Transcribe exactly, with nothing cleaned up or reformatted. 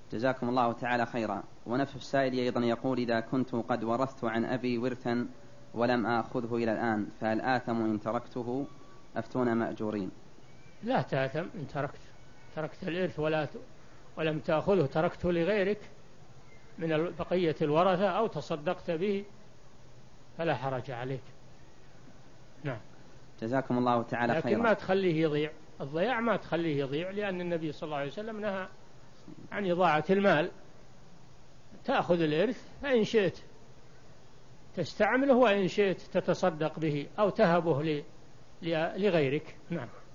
جزاكم الله تعالى خيرا. ونفس السائل أيضا يقول: إذا كنت قد ورثت عن أبي ورثا ولم آخذه إلى الآن فهل آثم إن تركته؟ أفتونا مأجورين. لا تأثم إن تركت تركت الإرث ولا ولم تأخذه، تركته لغيرك من بقية الورثة أو تصدقت به فلا حرج عليك. نعم. جزاكم الله تعالى خيرا. لكن ما تخليه يضيع، الضياع ما تخليه يضيع، لأن النبي صلى الله عليه وسلم نهى عن إضاعة المال. تأخذ الإرث فإن شئت تستعمله وإن شئت تتصدق به أو تهبه لغيرك. نعم.